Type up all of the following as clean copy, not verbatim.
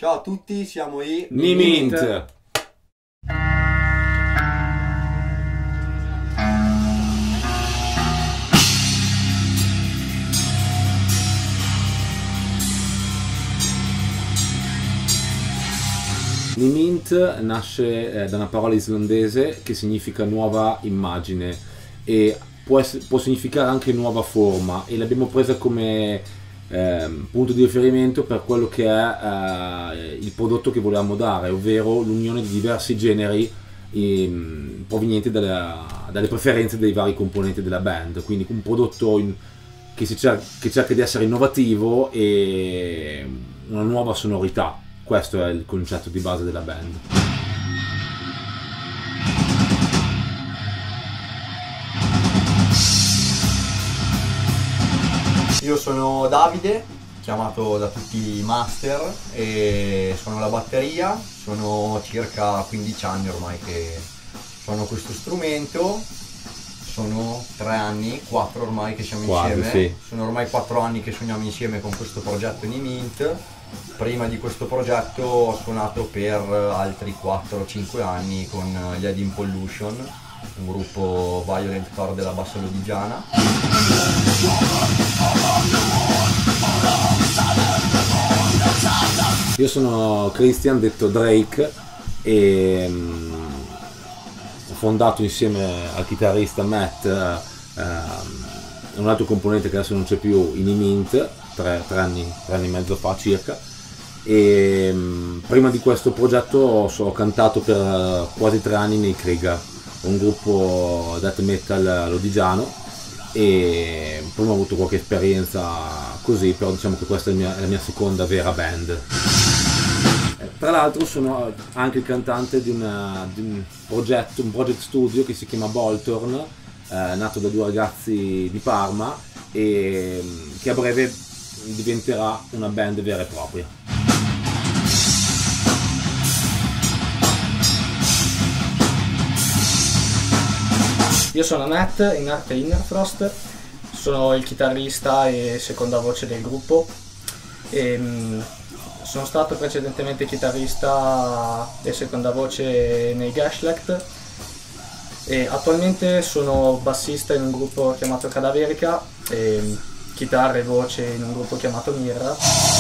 Ciao a tutti, siamo i Nimint. Nimint nasce da una parola islandese che significa nuova immagine e può significare anche nuova forma, e l'abbiamo presa come punto di riferimento per quello che è il prodotto che volevamo dare, ovvero l'unione di diversi generi provenienti dalle preferenze dei vari componenti della band. Quindi un prodotto che cerca di essere innovativo e una nuova sonorità. Questo è il concetto di base della band. Io sono Davide, chiamato da tutti Master, e suono la batteria. Sono circa 15 anni ormai che suono questo strumento. Sono 3 anni, 4 ormai che siamo insieme. Sì. Sono ormai 4 anni che suoniamo insieme con questo progetto Nimint. Prima di questo progetto ho suonato per altri 4-5 anni con gli Head in Pollution, un gruppo violent core della bassa lodigiana. Io sono Christian, detto Drake, e ho fondato insieme al chitarrista Matt un altro componente che adesso non c'è più, i Nimint, 3 anni e mezzo fa circa. E prima di questo progetto ho cantato per quasi 3 anni nei Krieger, un gruppo death metal lodigiano, e poi ho avuto qualche esperienza così, però diciamo che questa è la mia seconda vera band. Tra l'altro sono anche il cantante di un project studio che si chiama Boltorn, nato da 2 ragazzi di Parma e che a breve diventerà una band vera e propria. Io sono Matt, in arte Innerfrost, sono il chitarrista e seconda voce del gruppo. Sono stato precedentemente chitarrista e seconda voce nei Geschlecht e attualmente sono bassista in un gruppo chiamato Cadaverica e chitarra e voce in un gruppo chiamato Mirra.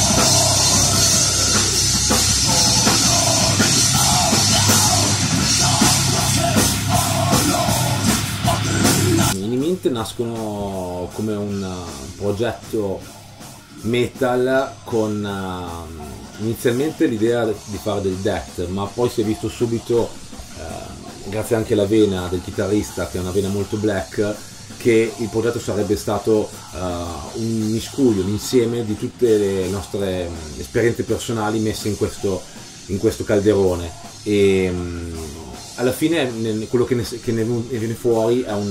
I Nimint nascono come un progetto metal con inizialmente l'idea di fare del death, ma poi si è visto subito, grazie anche alla vena del chitarrista che è una vena molto black, che il progetto sarebbe stato un miscuglio, un insieme di tutte le nostre esperienze personali messe in questo calderone, e alla fine quello che ne viene fuori è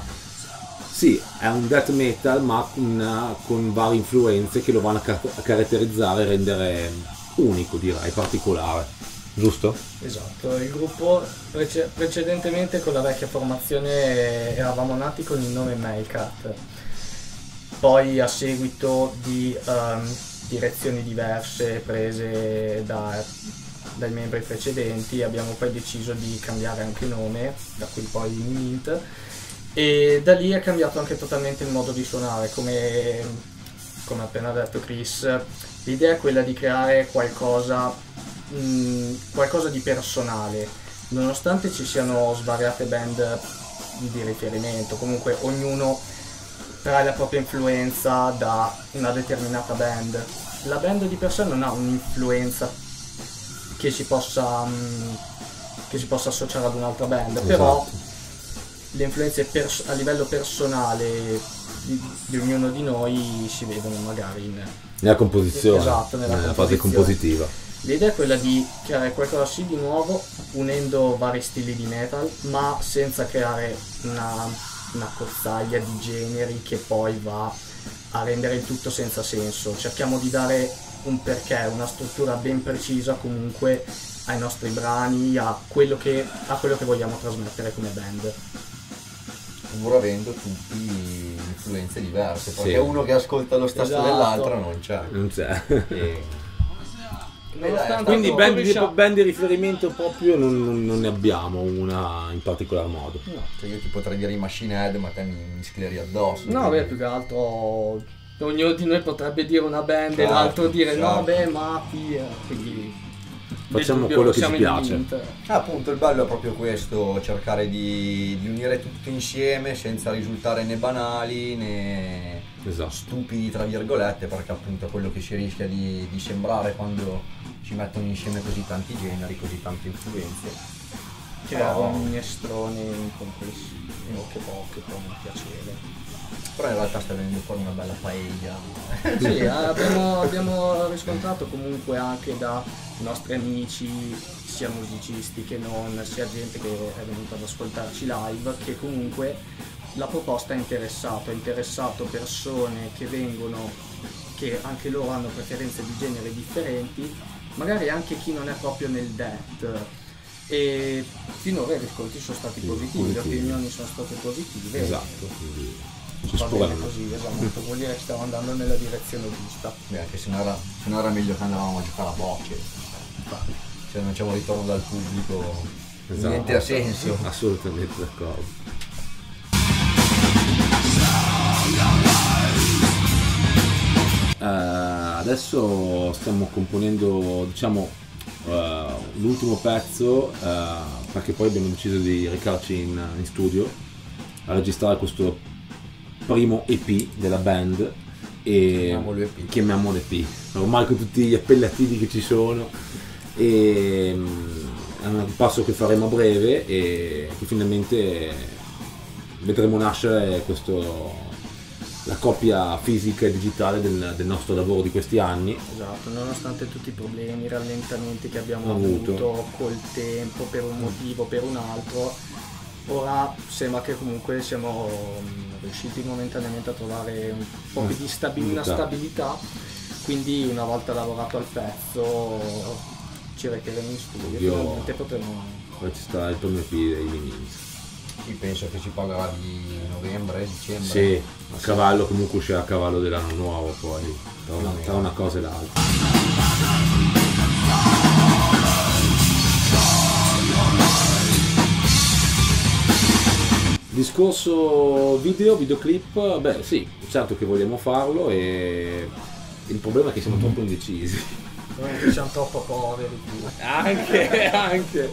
è un death metal, ma con varie influenze che lo vanno a caratterizzare e rendere unico, direi, particolare. Giusto? Esatto, il gruppo precedentemente con la vecchia formazione eravamo nati con il nome Mailcat, poi a seguito di direzioni diverse prese dai membri precedenti abbiamo poi deciso di cambiare anche nome, da qui poi Nimint, e da lì è cambiato anche totalmente il modo di suonare. Come appena detto Chris, l'idea è quella di creare qualcosa di personale, nonostante ci siano svariate band di riferimento. Comunque ognuno trae la propria influenza da una determinata band. La band di per sé non ha un'influenza che si possa associare ad un'altra band, esatto. Però le influenze a livello personale di ognuno di noi si vedono magari nella composizione, esatto, nella fase compositiva. L'idea è quella di creare qualcosa sì di nuovo, unendo vari stili di metal, ma senza creare una cozzaglia di generi che poi va a rendere il tutto senza senso. Cerchiamo di dare un perché, una struttura ben precisa comunque ai nostri brani, a quello che vogliamo trasmettere come band. Pur avendo tutti influenze diverse, perché sì, uno che ascolta lo stesso esatto. dell'altro non c'è. Non c'è. Nonostante Quindi non band riusciamo- band di riferimento proprio non ne abbiamo una in particolar modo. No. Cioè io ti potrei dire i Machine Head, ma te mi scleri addosso. No, quindi- beh, più che altro ognuno di noi potrebbe dire una band e Certo, l'altro dire no, certo. beh, Mafia, quindi Facciamo nel dubbio quello che siamo ci in piace. Mint. Appunto, il bello è proprio questo, cercare di unire tutto insieme senza risultare né banali né Esatto. stupidi, tra virgolette, perché appunto è quello che si rischia di sembrare quando si mettono insieme così tanti generi, così tante influenze. Creare Però- un minestrone incomprensibile, che può non piacere. Però in realtà sta venendo fuori una bella paella. Sì, abbiamo riscontrato comunque anche da nostri amici, sia musicisti che non, sia gente che è venuta ad ascoltarci live, che comunque la proposta ha interessato persone che vengono, che anche loro hanno preferenze di genere differenti, magari anche chi non è proprio nel death. E finora i riscontri sono stati positivi, le opinioni sono state positive. Esatto, quindi ci Va bene sporiamo. così, esatto, vuol dire che stiamo andando nella direzione giusta. Beh, anche se non era meglio che andavamo a giocare a bocce. Se non c'è un ritorno dal pubblico, Esatto. niente ha senso. Assolutamente d'accordo. Adesso stiamo componendo, diciamo, l'ultimo pezzo, perché poi abbiamo deciso di recarci in studio a registrare questo primo EP della band e Chiamiamolo EP. EP, ormai con tutti gli appellativi che ci sono, e è un passo che faremo a breve e che finalmente vedremo nascere la coppia fisica e digitale del nostro lavoro di questi anni. Esatto, nonostante tutti i problemi, i rallentamenti che abbiamo Avuto. avuto col tempo, per un motivo o per un altro, ora sembra che comunque siamo riusciti momentaneamente a trovare un po' più di una stabilità, quindi una volta lavorato al pezzo ci recheremo in studio e Io- finalmente potremo... Poi ci sta il primo EP dei Minions. Sì, penso che si parlerà di novembre, dicembre. Sì, a cavallo, comunque uscirà a cavallo dell'anno nuovo poi, tra una cosa e l'altra. Discorso videoclip, beh sì, certo che vogliamo farlo e il problema è che siamo troppo indecisi. Noi siamo troppo poveri. Anche.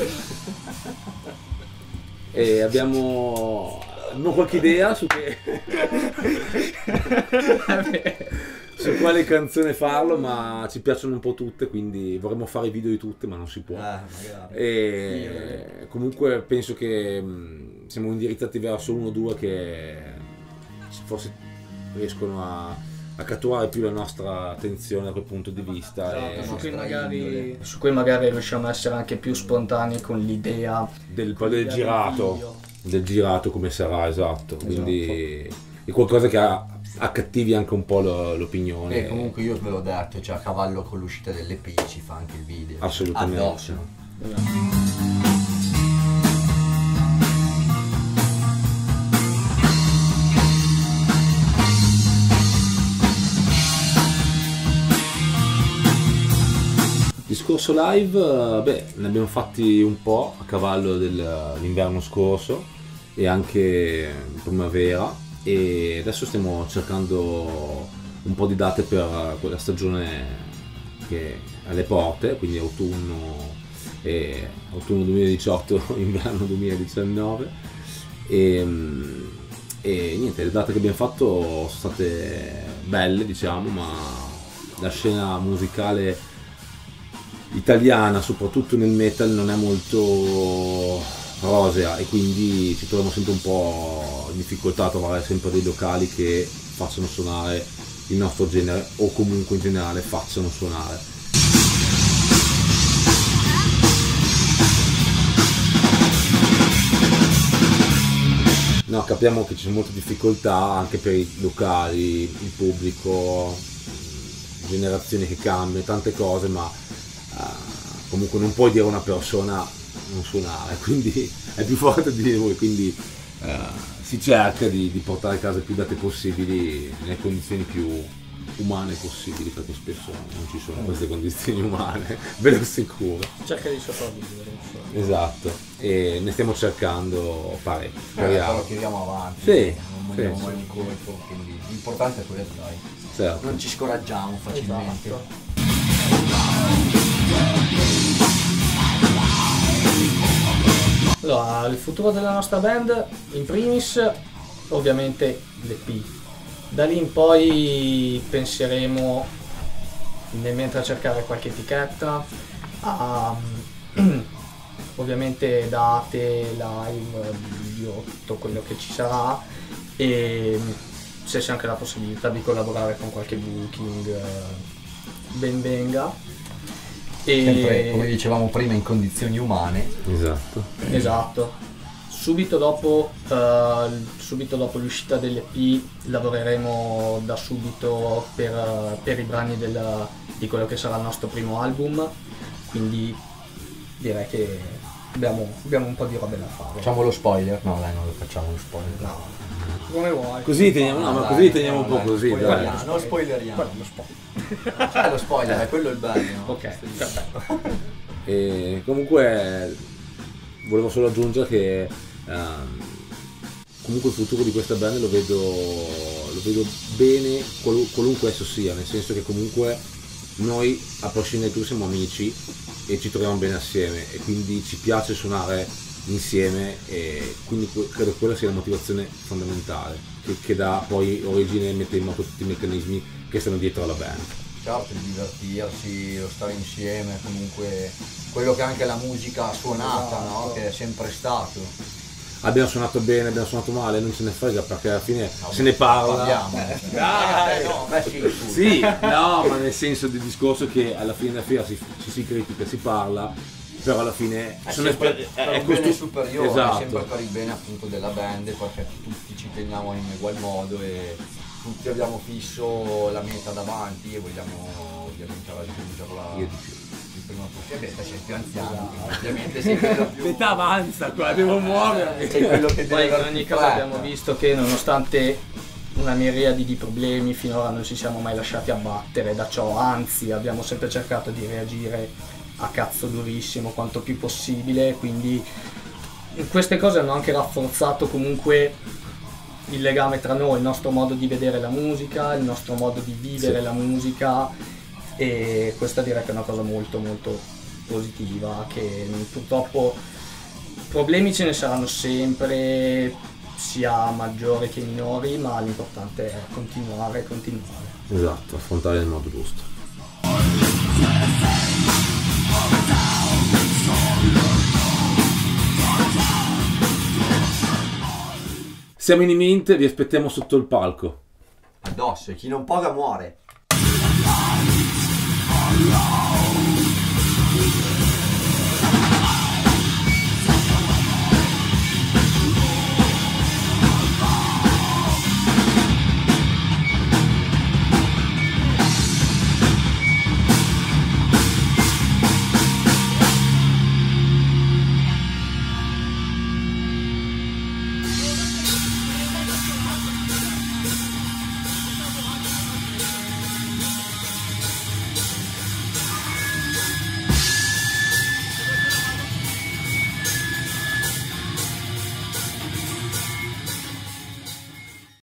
E abbiamo qualche idea su su quale canzone farlo, ma ci piacciono un po' tutte, quindi vorremmo fare i video di tutte, ma non si può. Magari. E comunque penso che siamo indirizzati verso uno o due che forse riescono a catturare più la nostra attenzione da quel punto di vista. Esatto, E su cui magari riusciamo a essere anche più spontanei con l'idea del del girato. Del girato come sarà, esatto. Quindi è qualcosa che accattivi anche un po' l'opinione. E comunque io ve l'ho detto, cioè a cavallo con l'uscita dell'EP ci fa anche il video. Assolutamente. Addosso. Discorso live, beh, ne abbiamo fatti un po' a cavallo dell'inverno scorso e anche in primavera, e adesso stiamo cercando un po' di date per quella stagione che è alle porte, quindi autunno 2018, inverno 2019, e niente, le date che abbiamo fatto sono state belle, diciamo, ma la scena musicale italiana, soprattutto nel metal, non è molto rosea e quindi ci troviamo sempre un po' in difficoltà a trovare sempre dei locali che facciano suonare il nostro genere o comunque in generale facciano suonare. No, capiamo che ci sono molte difficoltà anche per i locali, il pubblico, generazioni che cambiano, tante cose, ma comunque non puoi dire a una persona non suonare, quindi è più forte di noi, quindi si cerca di portare a casa più date possibili nelle condizioni più umane possibili, perché spesso non ci sono queste condizioni umane, ve lo assicuro. Cerca di sopravvivere, insomma. Esatto, e ne stiamo cercando parecchio. Però tiriamo avanti, Sì, non vogliamo sì, mai un colpo, quindi l'importante è quello, dai. certo. Non ci scoraggiamo facilmente. Esatto. Allora, il futuro della nostra band, in primis, ovviamente l'EP. Da lì in poi penseremo, nel mentre a cercare qualche etichetta, a ovviamente date, live, video, tutto quello che ci sarà, e se c'è anche la possibilità di collaborare con qualche booking, ben venga. Sempre, come dicevamo prima, in condizioni umane. Esatto. Subito dopo l'uscita dell'EP lavoreremo da subito per i brani di quello che sarà il nostro primo album, quindi direi che abbiamo un po' di robe da fare. Facciamo lo spoiler? No dai, non lo facciamo lo spoiler. No, come vuoi. Così teniamo, no, ma dai, così teniamo un po' dai, così, dai. Non spoileriamo. Quello è lo spoiler. Lo spoiler, è quello il bello. Ok, perfetto. E comunque volevo solo aggiungere che comunque il futuro di questa band lo vedo bene, qualunque esso sia, nel senso che comunque noi a prescindere da tutto siamo amici e ci troviamo bene assieme e quindi ci piace suonare insieme, e quindi credo che quella sia la motivazione fondamentale che dà poi origine e mette in moto tutti i meccanismi che stanno dietro alla band. Certo, di divertirsi, lo stare insieme, comunque quello che anche la musica suonata, no? Che è sempre stato. Abbiamo suonato bene, abbiamo suonato male, non ce ne frega perché alla fine se ne parla. Parliamo. Dai! No, beh sì, tu. Sì, no, ma nel senso del discorso che alla fine della fiera ci si critica, si parla, però alla fine È sempre per un bene superiore, esatto. è sempre per il bene appunto della band, perché tutti ci teniamo in ugual modo e tutti abbiamo fisso la meta davanti e vogliamo ovviamente raggiungerla Io di più. il prima possibile. Sei più anziano, quindi ovviamente sei quello più... Metà avanza qua, devo muovermi. sei quello che Poi deve in ogni caso abbiamo visto che nonostante una miriade di problemi finora non ci siamo mai lasciati abbattere da ciò, anzi abbiamo sempre cercato di reagire a cazzo durissimo quanto più possibile, quindi queste cose hanno anche rafforzato comunque il legame tra noi, il nostro modo di vedere la musica, il nostro modo di vivere Sì. la musica, e questa direi che è una cosa molto molto positiva, che purtroppo problemi ce ne saranno sempre, sia maggiori che minori, ma l'importante è continuare. Esatto, affrontare nel modo giusto. Siamo in Mint, vi aspettiamo sotto il palco. addosso e chi non paga muore.